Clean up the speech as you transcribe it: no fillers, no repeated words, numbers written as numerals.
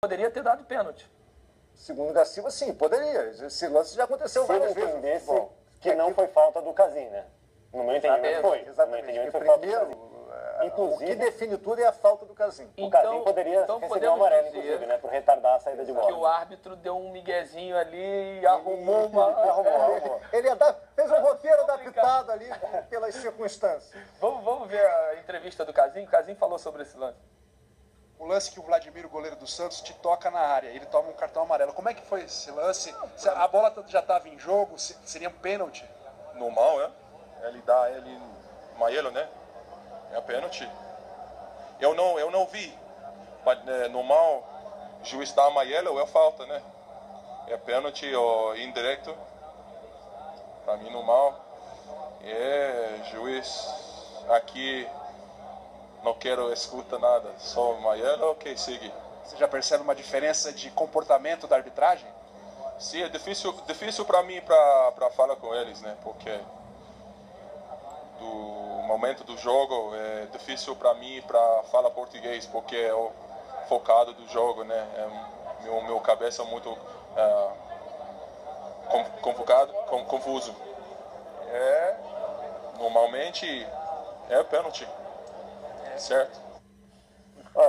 poderia ter dado pênalti. Segundo o da Silva, sim, poderia. Esse lance já aconteceu várias vezes. Entendesse que não foi falta do Casim, né? No meu entendimento foi. Exatamente. No meu entendimento Porque foi primeiro, falta do Casim. Inclusive, o que define tudo é a falta do Casim. o Casim poderia receber um amarelo, inclusive, né? Por retardar a saída de bola. Que o árbitro deu um miguezinho ali e arrumou uma... Arrumou. Ele fez um roteiro adaptado ali pelas circunstâncias. Vamos ver a entrevista do Casim. O Casim falou sobre esse lance. O lance que o Vladimir, o goleiro do Santos, te toca na área, ele toma um cartão amarelo. Como é que foi esse lance? A bola já estava em jogo, seria um pênalti? Normal, ele dá amarelo, né? É pênalti. Eu não vi. Mas, normal, juiz dá amarelo é falta, né? É pênalti ou indireto. Para mim, normal. Juiz aqui não quero escutar nada. Só amarelo, ok, segue. Você já percebe uma diferença de comportamento da arbitragem? Sim, é difícil para mim para falar com eles, né? Porque do momento do jogo é difícil para mim para falar português, porque é o focado do jogo, né? Meu cabeça é muito confuso. Normalmente é pênalti, certo?